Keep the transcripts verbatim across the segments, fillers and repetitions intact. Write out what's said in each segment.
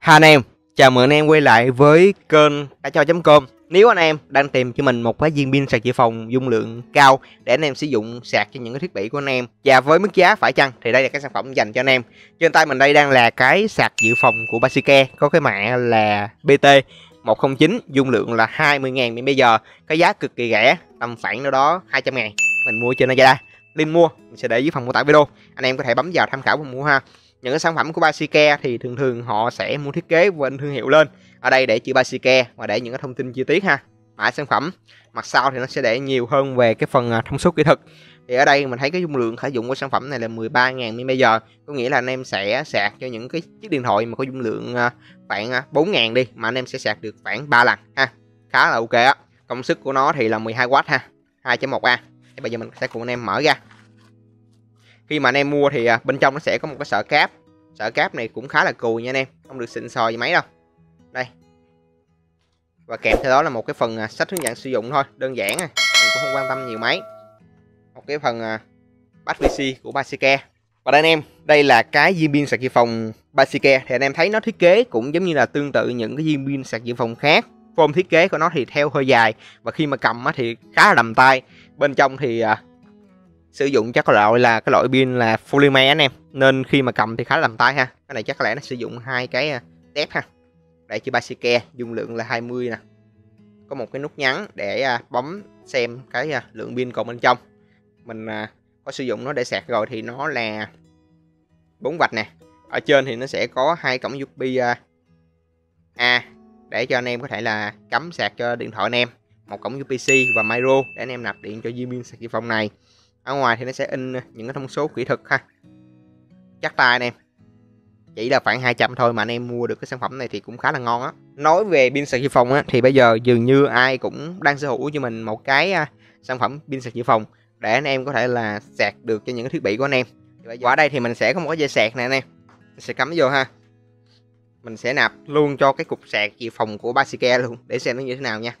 Hai anh em, chào mừng anh em quay lại với kênh cá cho chấm com. Nếu anh em đang tìm cho mình một cái viên pin sạc dự phòng dung lượng cao để anh em sử dụng sạc cho những cái thiết bị của anh em và với mức giá phải chăng thì đây là cái sản phẩm dành cho anh em. Trên tay mình đây đang là cái sạc dự phòng của Basicare, có cái mã là B T một không chín, dung lượng là hai mươi nghìn mAh, cái giá cực kỳ rẻ, tầm khoảng đâu đó hai trăm ngàn. Mình mua trên Lazada. Link mua mình sẽ để dưới phần mô tả video, anh em có thể bấm vào tham khảo và mua ha. Những cái sản phẩm của Basicare thì thường thường họ sẽ mua thiết kế bên thương hiệu lên ở đây để chữ Basicare và để những cái thông tin chi tiết ha. Mã sản phẩm mặt sau thì nó sẽ để nhiều hơn về cái phần thông số kỹ thuật. Thì ở đây mình thấy cái dung lượng sử dụng của sản phẩm này là mười ba nghìn mAh, có nghĩa là anh em sẽ sạc cho những cái chiếc điện thoại mà có dung lượng khoảng bốn nghìn đi mà anh em sẽ sạc được khoảng ba lần ha. Khá là ok á. Công suất của nó thì là mười hai oát ha, hai chấm một A. Thì bây giờ mình sẽ cùng anh em mở ra. Khi mà anh em mua thì bên trong nó sẽ có một cái sợi cáp. Sợi cáp này cũng khá là cùi nha anh em, không được xịn sò gì mấy đâu. Đây. Và kèm theo đó là một cái phần sách hướng dẫn sử dụng thôi, đơn giản à. Mình cũng không quan tâm nhiều mấy. Một cái phần bắt vê xê của Basicare. Và đây anh em, đây là cái viên pin sạc dự phòng Basicare. Thì anh em thấy nó thiết kế cũng giống như là tương tự những cái viên pin sạc dự phòng khác. Form thiết kế của nó thì theo hơi dài và khi mà cầm thì khá là đầm tay. Bên trong thì sử dụng chắc có loại là cái loại pin là polymer anh em, nên khi mà cầm thì khá là làm tay ha. Cái này chắc có lẽ nó sử dụng hai cái tép ha. Để chữ Basicare, dung lượng là hai mươi nè. Có một cái nút nhấn để bấm xem cái lượng pin còn bên trong. Mình có sử dụng nó để sạc rồi thì nó là bốn vạch nè. Ở trên thì nó sẽ có hai cổng u ét bê A để cho anh em có thể là cắm sạc cho điện thoại anh em, một cổng u ét bê C và micro để anh em nạp điện cho viên pin sạc dự phòng này. Ở ngoài thì nó sẽ in những cái thông số kỹ thuật ha. Chắc tay anh em. Chỉ là khoảng hai trăm thôi mà anh em mua được cái sản phẩm này thì cũng khá là ngon á. Nói về pin sạc dự phòng á thì bây giờ dường như ai cũng đang sở hữu cho mình một cái uh, sản phẩm pin sạc dự phòng để anh em có thể là sạc được cho những cái thiết bị của anh em. Thì bây giờ ở đây thì mình sẽ có một cái dây sạc này anh em. Mình sẽ cắm vô ha. Mình sẽ nạp luôn cho cái cục sạc dự phòng của Basicare luôn để xem nó như thế nào nha.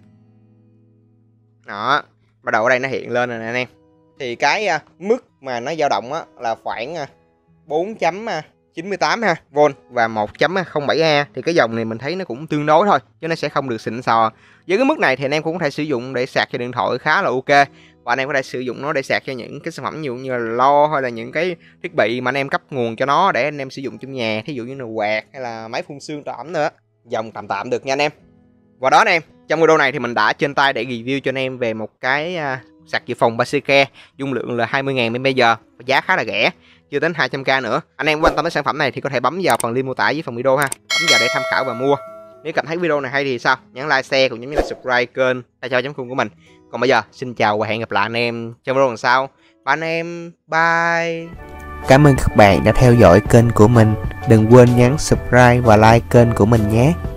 Đó, bắt đầu ở đây nó hiện lên rồi nè anh em. Thì cái uh, mức mà nó dao động á, là khoảng uh, bốn chấm chín mươi tám ha, volt và một chấm không bảy A. Thì cái dòng này mình thấy nó cũng tương đối thôi, chứ nó sẽ không được xịn sò. Với cái mức này thì anh em cũng có thể sử dụng để sạc cho điện thoại khá là ok. Và anh em có thể sử dụng nó để sạc cho những cái sản phẩm ví dụ như là lo hay là những cái thiết bị mà anh em cấp nguồn cho nó để anh em sử dụng trong nhà, thí dụ như là quạt hay là máy phun sương tạm nữa. Dòng tạm tạm được nha anh em. Và đó anh em, trong video này thì mình đã trên tay để review cho anh em về một cái uh, sạc dự phòng Basicare dung lượng là hai mươi nghìn mAh, giá khá là rẻ, chưa đến hai trăm k nữa. Anh em quan tâm đến sản phẩm này thì có thể bấm vào phần link mô tả dưới phần video ha, bấm vào để tham khảo và mua. Nếu cảm thấy video này hay thì sao, nhấn like, share cũng như là subscribe kênh cá cho chấm com của mình. Còn bây giờ xin chào và hẹn gặp lại anh em trong video lần sau. Bye anh em, bye. Cảm ơn các bạn đã theo dõi kênh của mình. Đừng quên nhấn subscribe và like kênh của mình nhé.